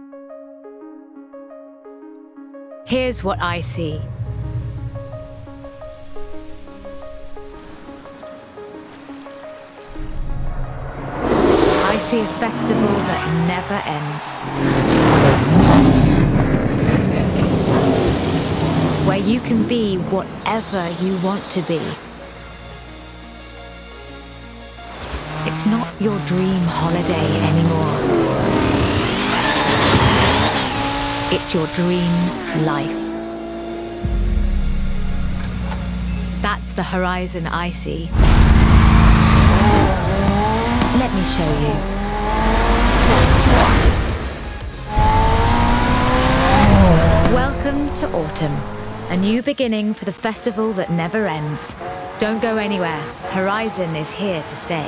Here's what I see. I see a festival that never ends. Where you can be whatever you want to be. It's not your dream holiday anymore. It's your dream life. That's the horizon I see. Let me show you. Welcome to autumn. A new beginning for the festival that never ends. Don't go anywhere. Horizon is here to stay.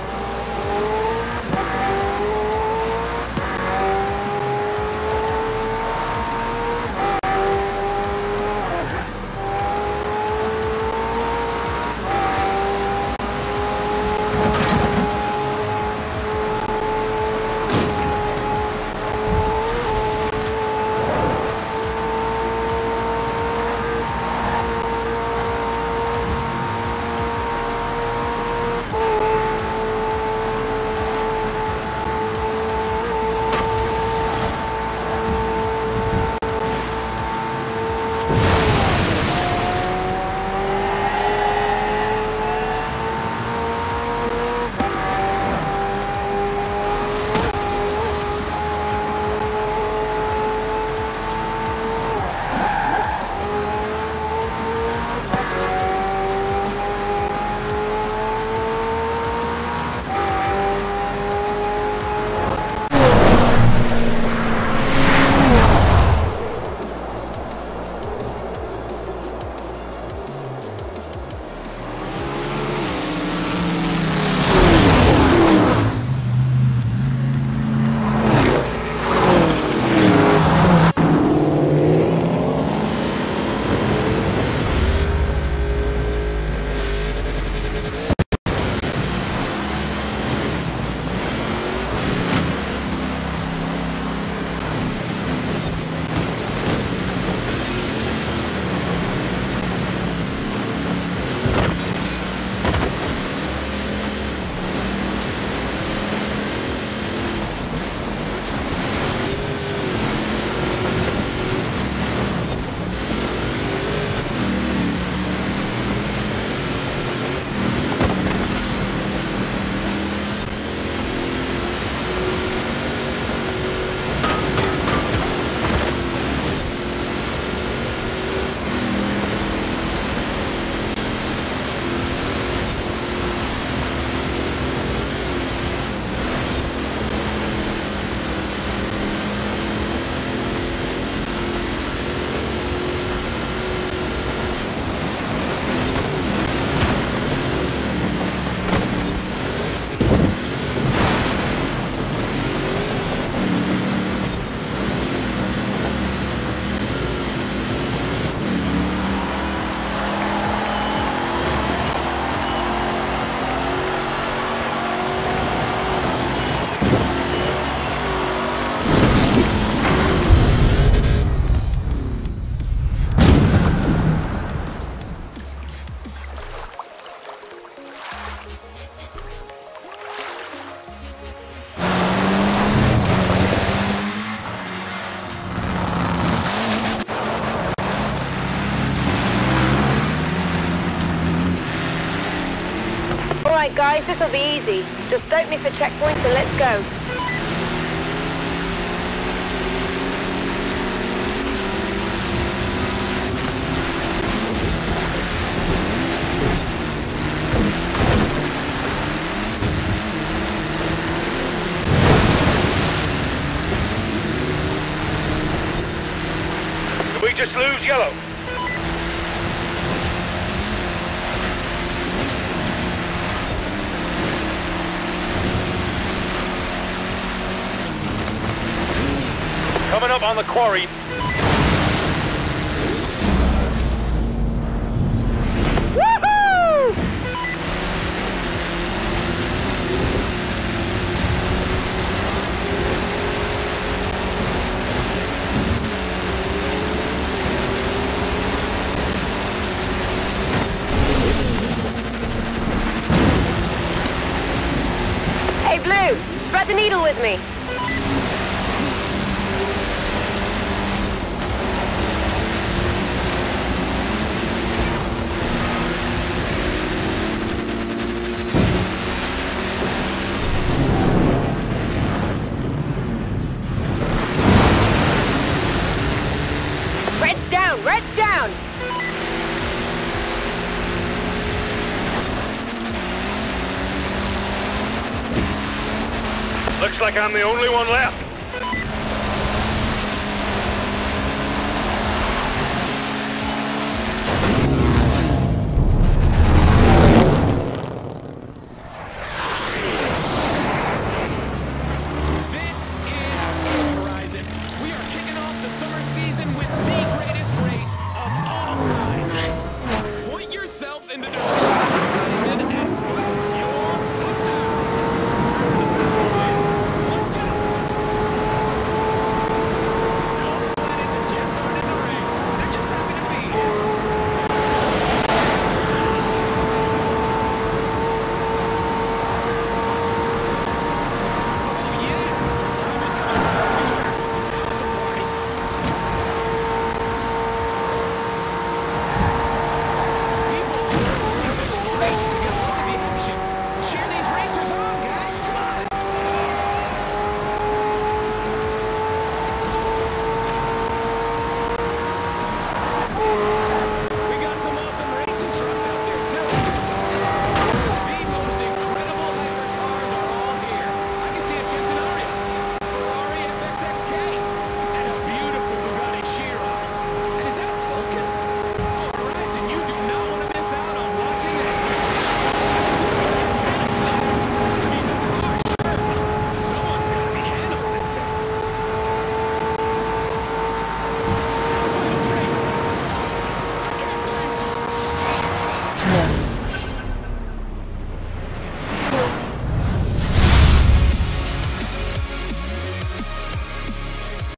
Alright guys, this'll be easy. Just don't miss the checkpoint and let's go. Did we just lose yellow? Coming up on the quarry. Woohoo! the needle with me. Red's down! Red's down! Looks like I'm the only one left.